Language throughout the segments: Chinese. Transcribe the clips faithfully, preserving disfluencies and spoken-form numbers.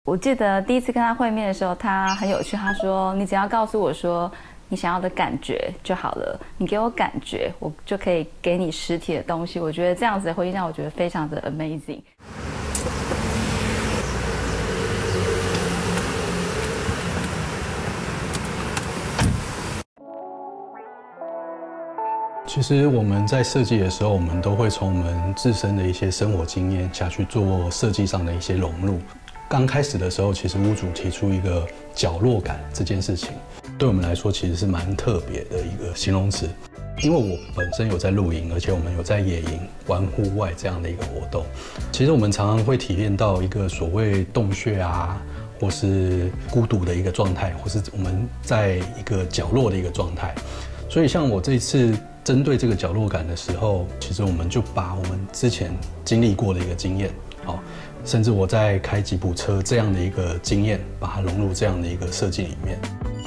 我记得第一次跟他会面的时候，他很有趣，他说：“你只要告诉我说你想要的感觉就好了，你给我感觉，我就可以给你实体的东西。”我觉得这样子的回应让我觉得非常的 amazing。 其实我们在设计的时候，我们都会从我们自身的一些生活经验下去做设计上的一些融入。刚开始的时候，其实屋主提出一个角落感这件事情，对我们来说其实是蛮特别的一个形容词。因为我本身有在露营，而且我们有在野营、玩户外这样的一个活动，其实我们常常会体验到一个所谓洞穴啊，或是孤独的一个状态，或是我们在一个角落的一个状态。所以像我这一次针对这个角落感的时候，其实我们就把我们之前经历过的一个经验，好，甚至我在开吉普车这样的一个经验，把它融入这样的一个设计里面。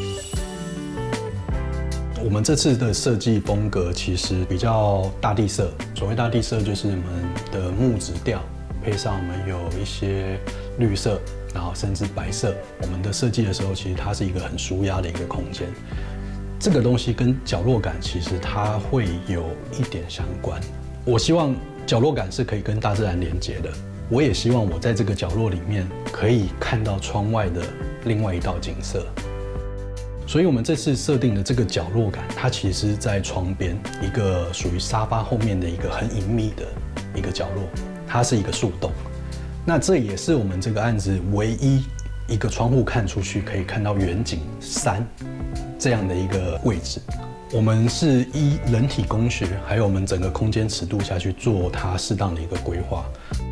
我们这次的设计风格其实比较大地色，所谓大地色就是我们的木质调，配上我们有一些绿色，然后甚至白色。我们的设计的时候，其实它是一个很舒压的一个空间。这个东西跟角落感其实它会有一点相关。我希望角落感是可以跟大自然连接的，我也希望我在这个角落里面可以看到窗外的另外一道景色。所以我们这次设定的这个角落感，它其实是在窗边一个属于沙发后面的一个很隐秘的一个角落，它是一个树洞。那这也是我们这个案子唯一一个窗户看出去可以看到远景山这样的一个位置。我们是依人体工学还有我们整个空间尺度下去做它适当的一个规划。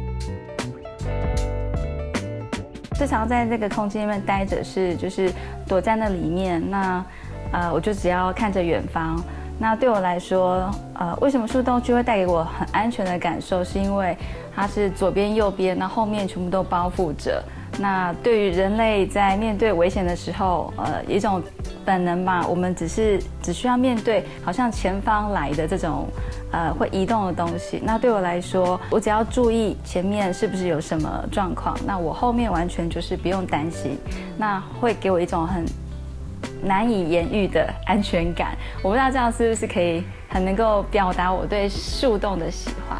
最常在这个空间里面待着是就是躲在那里面，那呃我就只要看着远方。那对我来说，呃为什么树洞区会带给我很安全的感受，是因为它是左边右边，那后面全部都包覆着。那对于人类在面对危险的时候，呃，一种本能吧，我们只是只需要面对好像前方来的这种呃会移动的东西。那对我来说，我只要注意前面是不是有什么状况，那我后面完全就是不用担心，那会给我一种很难以言喻的安全感。我不知道这样是不是可以很能够表达我对树洞的喜欢。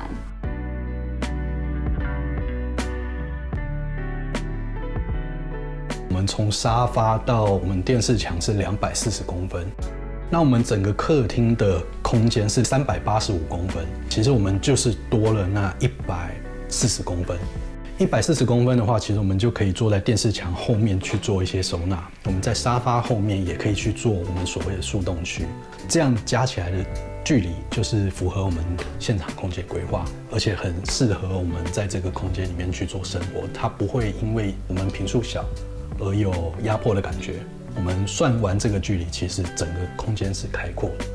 我们从沙发到我们电视墙是两百四十公分，那我们整个客厅的空间是三百八十五公分，其实我们就是多了那一百四十公分。一百四十公分的话，其实我们就可以坐在电视墙后面去做一些收纳，我们在沙发后面也可以去做我们所谓的树洞区，这样加起来的距离就是符合我们现场空间规划，而且很适合我们在这个空间里面去做生活，它不会因为我们坪数小而有压迫的感觉。我们算完这个距离，其实整个空间是开阔的。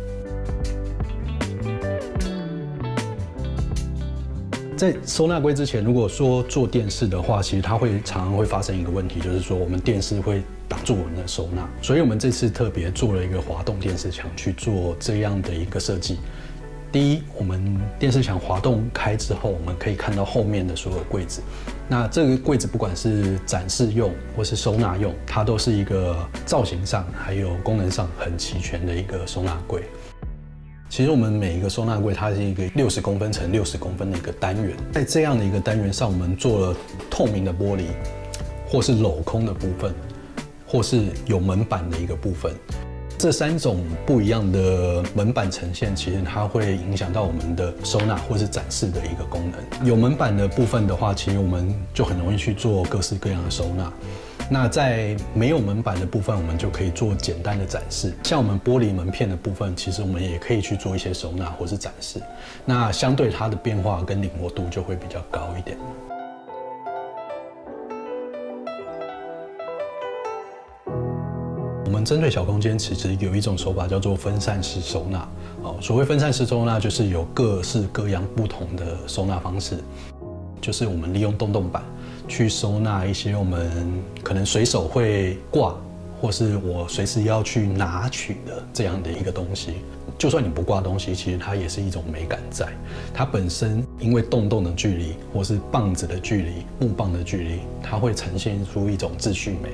在收纳柜之前，如果说做电视的话，其实它会常常会发生一个问题，就是说我们电视会挡住我们的收纳，所以我们这次特别做了一个滑动电视墙去做这样的一个设计。第一，我们电视墙滑动开之后，我们可以看到后面的所有柜子。那这个柜子不管是展示用或是收纳用，它都是一个造型上还有功能上很齐全的一个收纳柜。其实我们每一个收纳柜，它是一个六十公分乘六十公分的一个单元，在这样的一个单元上，我们做了透明的玻璃，或是镂空的部分，或是有门板的一个部分。这三种不一样的门板呈现，其实它会影响到我们的收纳或是展示的一个功能。有门板的部分的话，其实我们就很容易去做各式各样的收纳。那在没有门板的部分，我们就可以做简单的展示。像我们玻璃门片的部分，其实我们也可以去做一些收纳或是展示。那相对它的变化跟灵活度就会比较高一点。我们针对小空间，其实有一种手法叫做分散式收纳。哦，所谓分散式收纳，就是有各式各样不同的收纳方式。就是我们利用洞洞板去收纳一些我们可能随手会挂，或是我随时要去拿取的这样的一个东西。 就算你不挂东西，其实它也是一种美感在。它本身因为洞洞的距离，或是棒子的距离、木棒的距离，它会呈现出一种秩序美。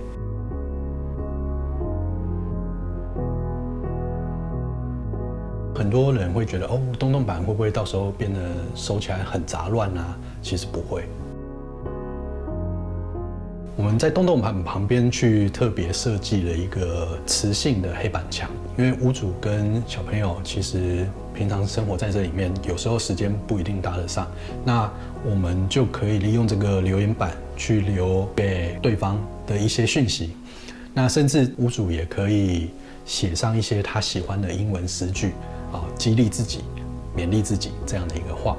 很多人会觉得，哦，洞洞板会不会到时候变得收起来很杂乱啊？其实不会。我们在洞洞板旁边去特别设计了一个磁性的黑板墙，因为屋主跟小朋友其实平常生活在这里面，有时候时间不一定搭得上，那我们就可以利用这个留言板去留给对方的一些讯息，那甚至屋主也可以写上一些他喜欢的英文诗句，啊，激励自己、勉励自己这样的一个话。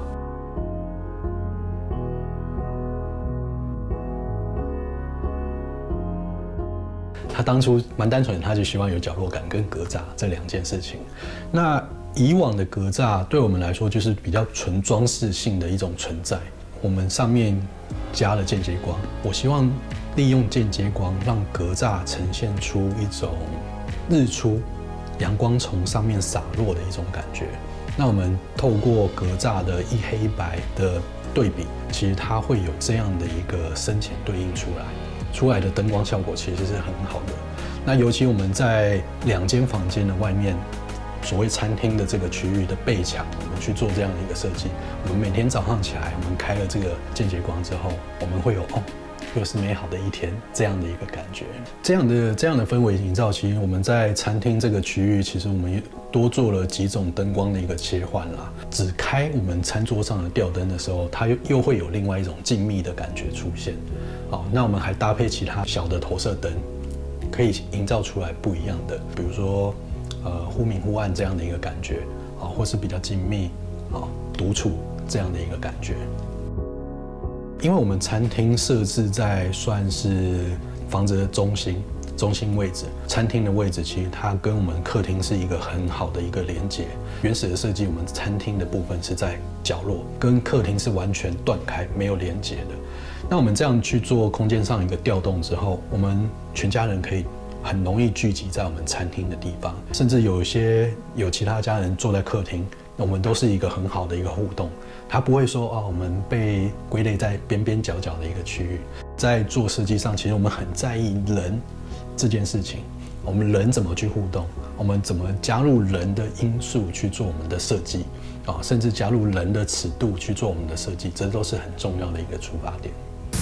他当初蛮单纯，他就希望有角落感跟格栅这两件事情。那以往的格栅对我们来说就是比较纯装饰性的一种存在，我们上面加了间接光，我希望利用间接光让格栅呈现出一种日出阳光从上面洒落的一种感觉。那我们透过格栅的一黑一白的对比，其实它会有这样的一个深浅对应出来。出来的灯光效果其实是很好的。那尤其我们在两间房间的外面，所谓餐厅的这个区域的背墙，我们去做这样的一个设计。我们每天早上起来，我们开了这个间接光之后，我们会有哦，又是美好的一天这样的一个感觉。这样的这样的氛围营造，其实我们在餐厅这个区域，其实我们也多做了几种灯光的一个切换啦。只开我们餐桌上的吊灯的时候，它又又会有另外一种静谧的感觉出现。好，那我们还搭配其他小的投射灯，可以营造出来不一样的，比如说呃忽明忽暗这样的一个感觉，啊，或是比较静谧，啊，独处这样的一个感觉。因为我们餐厅设置在算是房子的中心中心位置，餐厅的位置其实它跟我们客厅是一个很好的一个连接。原始的设计，我们餐厅的部分是在角落，跟客厅是完全断开没有连接的。那我们这样去做空间上一个调动之后，我们全家人可以很容易聚集在我们餐厅的地方，甚至有一些有其他家人坐在客厅，我们都是一个很好的一个互动。他不会说哦，我们被归类在边边角角的一个区域。在做设计上，其实我们很在意人这件事情，我们人怎么去互动，我们怎么加入人的因素去做我们的设计啊，甚至加入人的尺度去做我们的设计，这都是很重要的一个出发点。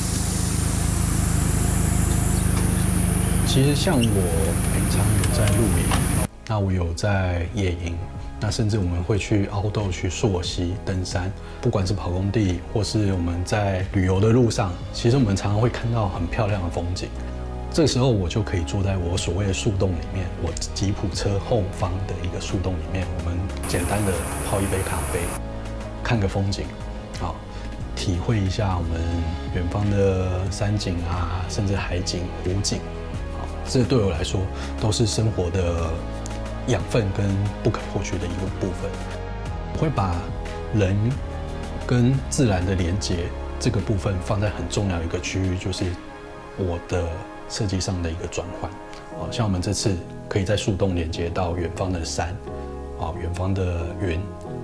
其实像我平常有在露营，那我有在野营，那甚至我们会去凹豆、去溯溪、登山，不管是跑工地，或是我们在旅游的路上，其实我们常常会看到很漂亮的风景。这个时候我就可以坐在我所谓的树洞里面，我吉普车后方的一个树洞里面，我们简单的泡一杯咖啡，看个风景，啊，体会一下我们远方的山景啊，甚至海景、湖景。这对我来说都是生活的养分跟不可或缺的一个部分。我会把人跟自然的连结这个部分放在很重要的一个区域，就是我的设计上的一个转换。啊，像我们这次可以在树洞连接到远方的山，啊，远方的云，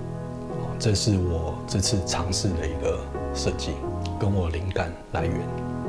啊，这是我这次尝试的一个设计，跟我灵感来源。